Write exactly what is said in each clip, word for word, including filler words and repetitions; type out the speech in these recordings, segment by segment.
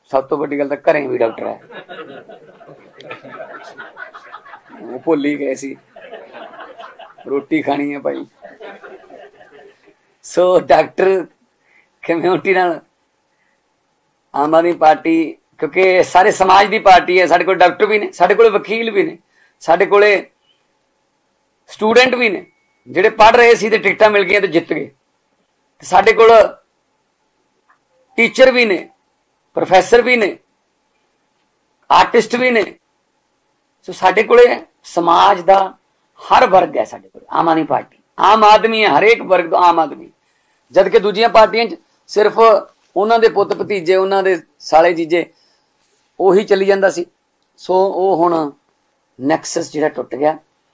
सब तो वड्डी गल तां घरें भी डॉक्टर है, वो भुल ही गए सी, रोटी खानी है भाई। सो डॉक्टर कम्यूनिटी नाल आम आदमी पार्टी, क्योंकि सारे समाज की पार्टी है, साढ़े कोल डॉक्टर भी ने, साढ़े कोल वकील भी ने, साढ़े कोले स्टूडेंट भी ने जिहड़े पढ़ रहे सी ते टिकटां मिल गई तो जित गए, साढ़े कोल टीचर भी ने, प्रोफैसर भी ने, आर्टिस्ट भी ने। सो साढ़े कोले समाज का हर वर्ग है, साढ़े कोल आम आदमी पार्टी आम आदमी है, हरेक वर्ग का आम आदमी, जबकि दूजियां पार्टियां सिर्फ उन्हां दे पुत भतीजे, उन्हां दे साले जीजे उही चली जांदा सी। सो वो हुण नैक्सस जिहड़ा टुट गया।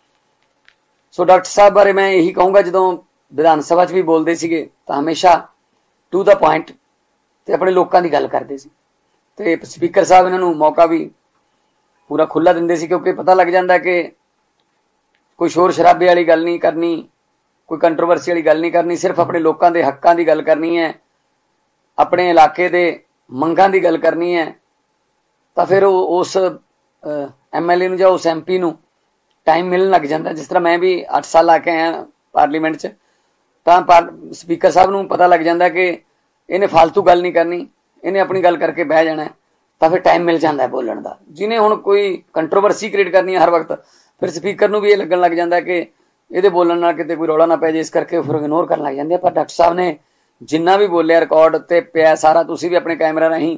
सो डॉक्टर साहब बारे मैं यही कहूँगा, जदों विधान सभा च भी बोलते सीगे तां हमेशा टू द पॉइंट ते अपने लोकां दी गल करदे सी, ते स्पीकर साहब इन्हां नूं मौका भी पूरा खुला दिंदे सी, क्योंकि पता लग जांदा कि कोई शोर शराबे वाली गल नहीं करनी, कोई कंट्रोवर्सी वाली गल नहीं करनी, सिर्फ अपने लोकां दे हक्कां दी गल करनी है, अपने इलाके दे मंगां दी गल करनी है। तो फिर उस एम एल ए नूं जां उस एम पी नूं टाइम मिलण लग जाता। जिस तरह मैं भी अठ साल आके आया पार्लीमेंट च, तो स्पीकर साहब नूं पता लग जाता कि इन्हें फालतू गल नहीं करनी, इन्हें अपनी गल करके बह जाना है, तो फिर टाइम मिल जाता है बोलण दा। जिन्हें हुण कोई कंट्रोवर्सी क्रिएट करनी है हर वक्त, फिर स्पीकर नूं भी ये लगन लग जाता कि ये बोलण नाल किते कोई रौला ना पै जाए, इस करके फिर इग्नोर करन लग जाते। पर डॉक्टर साहब ने जिन्ना भी बोलिया रिकॉर्ड ते पिया सारा, तुसीं भी अपने कैमरा राहीं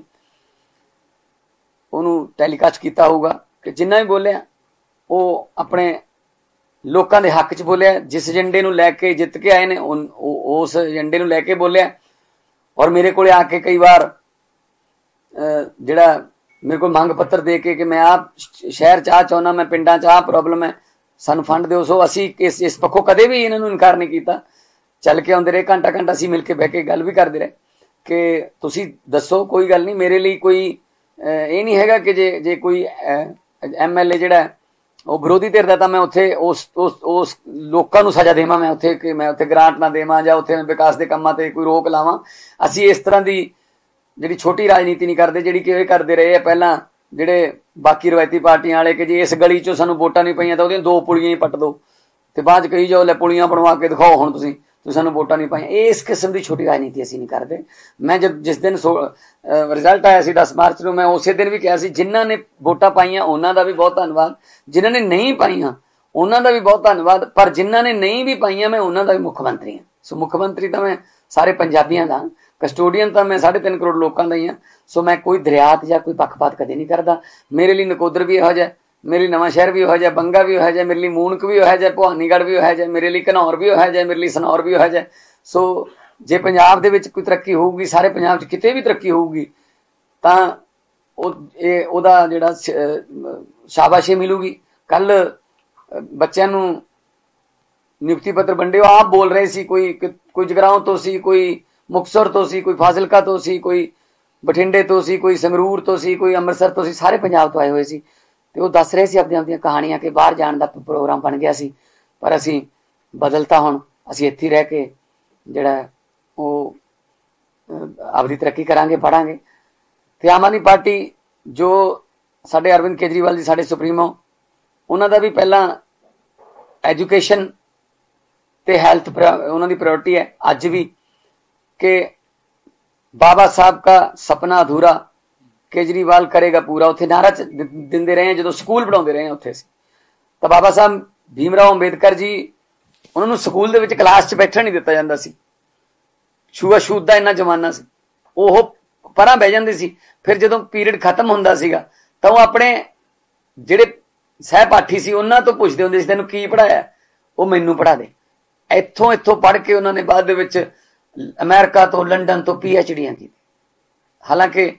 उहनूं टैलीकास्ट कीता होऊगा कि जिन्ना भी बोलिया वो अपने लोकां दे हक च बोलिया। जिस एजेंडे नूं लैके जित के आए ने उस एजेंडे नूं लैके बोलिया। और मेरे कोले आके कई बार जिहड़ा मेरे को मंग पत्र दे के कि मैं आप शहर चाह चाहना, मैं पिंडां चाह प्रॉब्लम है, सानू फंड दिओ। सो असी इस इस पक्षों कदे भी इन्हां नूं इनकार नहीं कीता, चल के आउंदे रहे, घंटा घंटा असीं मिल के बह के गल भी करदे रहे कि तुसीं दसो, कोई गल नहीं, मेरे लिए कोई ये नहीं हैगा कि जे जे कोई एम एल ए जिहड़ा वो विरोधी धिर दा तां मैं उत्थे उस उस उस लोकां नूं सज़ा देवां, मैं उत्थे कि मैं उत्थे ग्रांट ना देवां जां उत्थे विकास दे कामां ते कोई रोक लावां। असीं इस तरह दी जिहड़ी छोटी राजनीति नहीं करदे, जिहड़ी कि करदे रहे आ पहिलां जिहड़े बाकी रवायती पार्टियां वाले कि जे इस गली चों सानूं वोटां नहीं पईआं तां ओहदियां दो पुलियां ही पट दो, ते बाद च कही जाओ लै पुलियां बनवा के दिखाओ हुण तुसीं सानू वोटां नहीं पाईआं। इस किस्म की छोटी राजनीति असीं नहीं करते। मैं जब जिस दिन सो रिजल्ट आया सी दस मार्च नूं, मैं उस दिन भी कहा सी जिन्हां ने वोटां पाईआं उन्हां दा भी बहुत धन्नवाद, जिन्हां ने नहीं पाईआं उन्हां दा भी बहुत धन्नवाद, पर जिन्हां ने नहीं भी पाईआं मैं उन्हां दा भी मुख मंत्री हां। सो मुख मंत्री तां मैं सारे पंजाबियां दा, कस्टोडियन तां मैं साढ़े तीन करोड़ लोकां दा ही हां। सो मैं कोई दरियात जां कोई पक्षपात कदे नहीं करदा। मेरे लिए नकोदर भी इहो जिहा, मेरे लिए नवां शहर भी उहो जिहा, बंगा भी उहो जिहा, मेरे लिए मूनक भी उहो जिहा, भवानीगढ़ भी उहो जिहा, मेरे लिए घनौर भी उहो जिहा, मेरे लिए सनौर भी उहो जिहा। सो जे पंजाब दे विच कोई तरक्की होऊगी, सारे पंजाब च किते भी तरक्की होऊगी तां ओहदा जिहड़ा शाबाशी मिलूगी। कल बच्चों नूं नियुक्ति पत्र वंडे, आप बोल रहे सी कोई कोई जगराओं तो सी, कोई मुक्तसर तो सी, कोई फाजिलका तो सी, कोई बठिंडे तो सी, कोई संगरूर तो सी, कोई अमृतसर तो सी, सारे पंजाब तो आए हुए सी। ते वो दस रहे सी अपनी अपनी कहानियां कि बाहर जाने का प्रोग्राम बन गया सी, पर असी बदलता हुण असी इत्थे रह के जिहड़ा वो आपदी तरक्की करांगे, पढ़ांगे। ते आम आदमी पार्टी जो साडे अरविंद केजरीवाल जी साडे सुप्रीमो, उन्हां दा भी पहला एजुकेशन ते हैल्थ उन्हां दी प्रायोरिटी है अज भी, कि बाबा साहब का सपना अधूरा केजरीवाल करेगा पूरा। उत्थे नारा दिंदे रहे हैं, जो स्कूल पढ़ाउंदे रहे हैं उत्थे सी, तो बाबा साहब भीमराव अंबेडकर जी उन्होंने स्कूल दे विच क्लास च बैठण नहीं दिता जांदा सी। छूआछूत दा इन्ना जमाना सी, ओह परां बह जांदे सी। फिर जदों पीरियड खत्म हुंदा सीगा तां ओह अपने जिहड़े सहपाठी सी उन्हां तो पुछदे हुंदे सी, तैनूं की पढ़ाया? ओह मैनूं पढ़ा दे। इत्थों इत्थों पढ़ के उन्होंने बाद दे विच अमेरिका तो लंडन तो पी एच डीआं की। हालांकि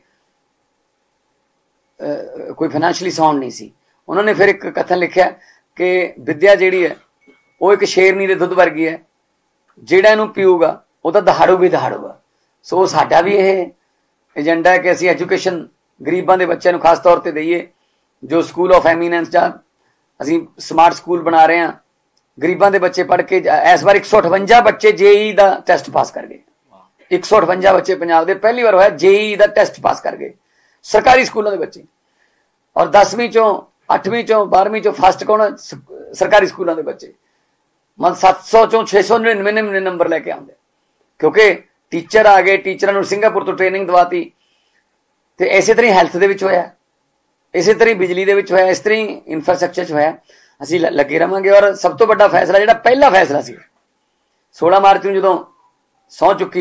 कोई फाइनैंशियली साउंड नहीं सी। उन्होंने फिर एक कथन लिखा कि विद्या जिहड़ी है वो एक शेरनी दे दुध वर्गी है, जिहड़ा इहनूं पीऊगा वो तो दहाड़ू भी दहाड़ूगा। सो साडा भी यह एजेंडा है कि असीं एजुकेशन गरीबां दे बच्चों नूं खास तौर पर दईए। जो स्कूल ऑफ एमीनेंस जां असीं स्मार्ट स्कूल बना रहे हैं, गरीबां दे बच्चे पढ़ के इस बार एक सौ अठवंजा बच्चे जेई का टेस्ट पास कर गए। एक सौ अठवंजा बच्चे पंजाब दे पहली बार होया जेई का टेस्ट पास कर गए। सरकारी स्कूलों के बच्चे। और दसवीं चों अठवीं चों बारहवीं चों फस्ट कौन सरकारी स्कूलों के बच्चे। मतलब सत्त सौ चों छे सौ नड़िनवे नड़िनवे नंबर लैके आते, क्योंकि टीचर आ गए, टीचर सिंगापुर तो ट्रेनिंग दवाती। तो इस तरह हैल्थ के होया, इस तरह बिजली के होया, इस तरह इंफ्रास्ट्रक्चर होया। असीं लगे रहांगे। और सब तो बड़ा फैसला जिहड़ा पहला फैसला सी सोलह मार्च नूं जदों सौं चुकी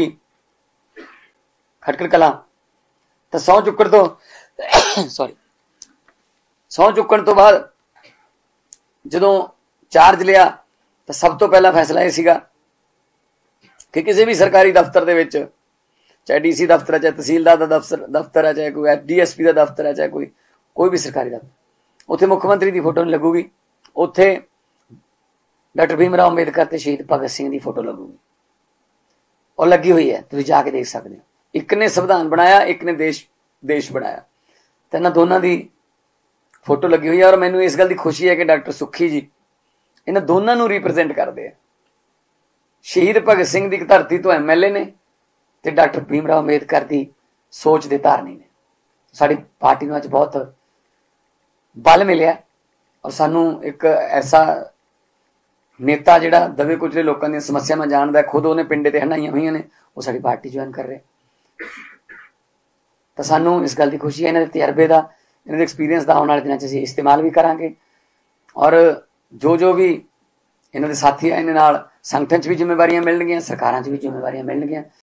खटकड़ कलां, तो सौं चुकण तो सॉरी सौं चुकण तो बाद जदों चार्ज लिया, तो सब तो पहला फैसला यह सीगा कि किसी भी सरकारी दफ्तर दे विच, चाहे डी सी दफ्तर है, चाहे तहसीलदार का दफ्तर दफ्तर है, चाहे कोई डी एस पी का दफ्तर है, चाहे कोई कोई भी सरकारी दफ्तर, उत्थे मुख्यमंत्री की फोटो नहीं लगूगी, उत्थे डॉक्टर भीमराव अंबेडकर ते शहीद भगत सिंह की फोटो लगूगी। और लगी हुई है, तुसीं जाके देख सकते हो। एक ने संविधान बनाया, एक ने देश देश बनाया, तो इन्हां दोनों की फोटो लगी हुई है। और मैनूं इस गल की खुशी है कि डॉक्टर सुखी जी इन्हां दोनों नूं रिप्रजेंट करते हैं। शहीद भगत सिंह की धरती तो एम एल ए ने, ते डॉक्टर भीमराव अंबेडकर की सोच के धारनी ने। साडी पार्टी नूं अज बहुत बल मिलिया, और सानू एक ऐसा नेता जिहड़ा दबे कुचले लोगों दी समस्यावां जाणदा, खुद उहने पिंडे ते हंडाईयां होईयां ने, वो साडी पार्टी ज्वाइन कर रहे। तो सानू इस गल की खुशी है, इन्हां दे तजर्बे दा, इन्हां दे एक्सपीरियंस दा आउण वाले दिनां च असीं इस्तेमाल भी करांगे। और जो जो भी इन्हां दे साथी है, इन्हां नाल संगठन च भी जिम्मेवारियां मिलणगीਆਂ, सरकारां च भी जिम्मेवारियां मिलणगीਆਂ।